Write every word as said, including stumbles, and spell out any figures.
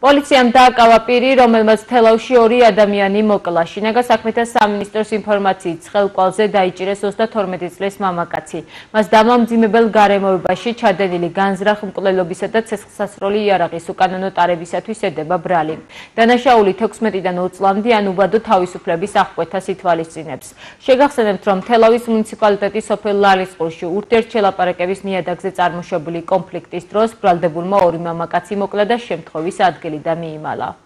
პოლიციამ დააკავა პირი, რომელმაც თელავში ორი ადამიანი მოკლა. შინაგან საქმეთა სამინისტროს ინფორმაციით ცხელკვალზე დაიჭირეს ოცდათორმეტი წლის მამაკაცი. მას დამამძიმებელ გარემოებაში ჩადენილი განზრახ მკვლელობისა და ცეცხლსასროლი იარაღის უკანონო ტარებისათვის ედება ბრალი. დანაშაული თექვსმეტიდან ოც წლამდე ან უბადო თავისუფლების აღკვეთას ითვალისწინებს. შეგახსენებთ, რომ თელავის მუნიციპალიტეტის სოფელ ლალისყურში ურთიერთშელაპარაკების ნიადაგზე წარმოშობილი კონფლიქტის დროს ბრალდებულმა ორი მამაკაცი მოკლა და შემთხვევის ადგილიდან მიიმალა.